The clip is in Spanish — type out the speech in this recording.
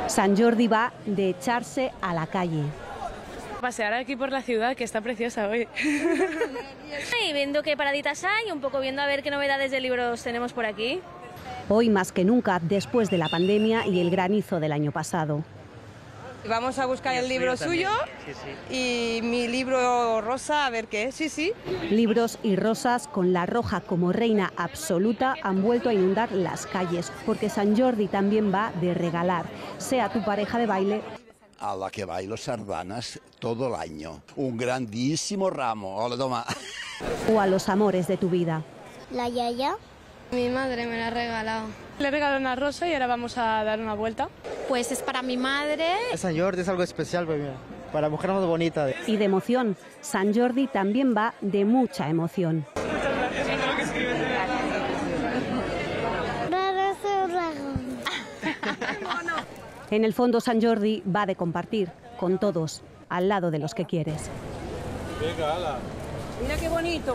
Sant Jordi va de echarse a la calle. Pasear aquí por la ciudad, que está preciosa hoy. Y viendo qué paraditas hay, un poco viendo a ver qué novedades de libros tenemos por aquí. Hoy más que nunca, después de la pandemia y el granizo del año pasado. Vamos a buscar el libro suyo y mi libro rosa, a ver qué es. Sí. Libros y rosas con la roja como reina absoluta han vuelto a inundar las calles, porque Sant Jordi también va de regalar, sea tu pareja de baile a la que bailo sardanas todo el año. Un grandísimo ramo. Hola, toma. O a los amores de tu vida. La yaya. Mi madre me la ha regalado. Le he regalado una rosa y ahora vamos a dar una vuelta. Pues es para mi madre. Sant Jordi es algo especial para mujer más bonita. Y de emoción. Sant Jordi también va de mucha emoción. En el fondo, Sant Jordi va de compartir con todos, al lado de los que quieres. Mira qué bonito.